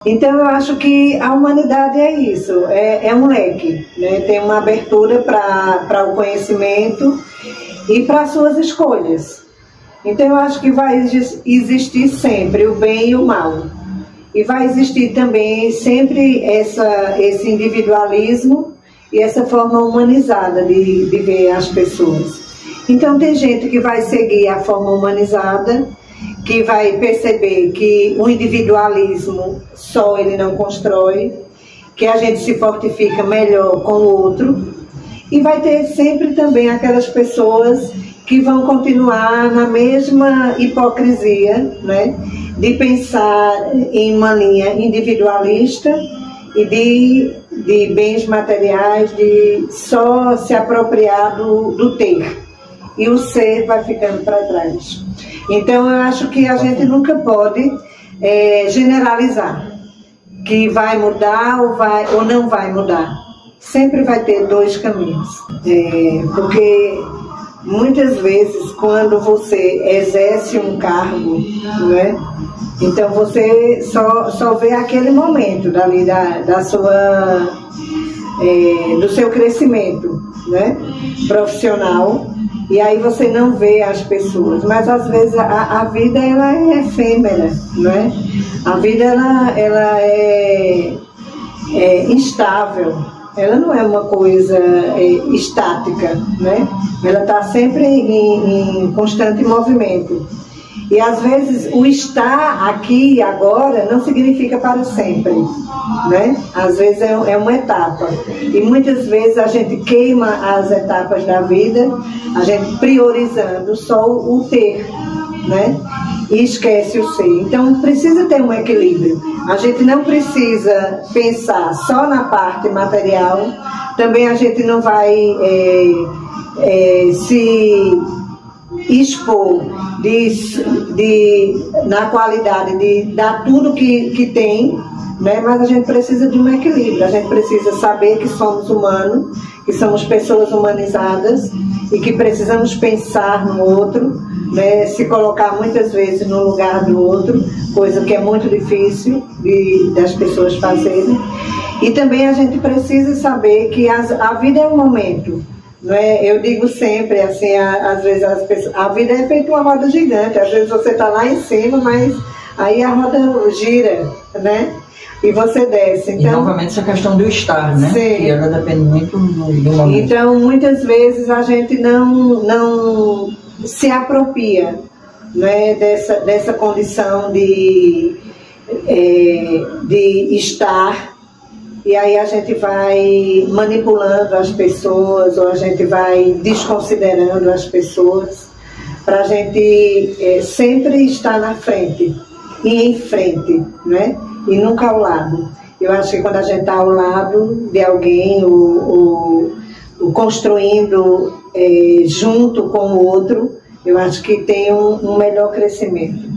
Então eu acho que a humanidade é isso, é um leque, né? Tem uma abertura para o conhecimento e para as suas escolhas. Então eu acho que vai existir sempre o bem e o mal. E vai existir também sempre esse individualismo e essa forma humanizada de ver as pessoas. Então tem gente que vai seguir a forma humanizada, que vai perceber que o individualismo só ele não constrói, que a gente se fortifica melhor com o outro, e vai ter sempre também aquelas pessoas que vão continuar na mesma hipocrisia, né, de pensar em uma linha individualista e de bens materiais, de só se apropriar do ter, e o ser vai ficando para trás. Então eu acho que a gente nunca pode generalizar que vai mudar ou não vai mudar. Sempre vai ter dois caminhos, porque muitas vezes quando você exerce um cargo, né, então você só vê aquele momento dali do seu crescimento, né, profissional. E aí você não vê as pessoas, mas às vezes a vida ela é efêmera, não é? A vida ela é instável, ela não é uma coisa estática, né? Ela está sempre em constante movimento. E às vezes o estar aqui e agora não significa para sempre, né? Às vezes é uma etapa. E muitas vezes a gente queima as etapas da vida, a gente priorizando só o ter, né? E esquece o ser. Então precisa ter um equilíbrio. A gente não precisa pensar só na parte material, também a gente não vai se expor na qualidade de dar tudo que tem, né? Mas a gente precisa de um equilíbrio, a gente precisa saber que somos humanos, que somos pessoas humanizadas e que precisamos pensar no outro, né? Se colocar muitas vezes no lugar do outro, coisa que é muito difícil das pessoas fazerem. E também a gente precisa saber que a vida é um momento. Não é? Eu digo sempre, assim, às vezes as pessoas, a vida é feita uma roda gigante, às vezes você está lá em cima, mas aí a roda gira, né? E você desce. Então, e novamente essa questão do estar, né? Sim. Que ela depende muito do momento. Então, muitas vezes a gente não se apropria, né, dessa condição de estar. E aí a gente vai manipulando as pessoas, ou a gente vai desconsiderando as pessoas, para a gente sempre estar na frente e em frente, né? E nunca ao lado. Eu acho que quando a gente está ao lado de alguém, ou construindo junto com o outro, eu acho que tem um melhor crescimento.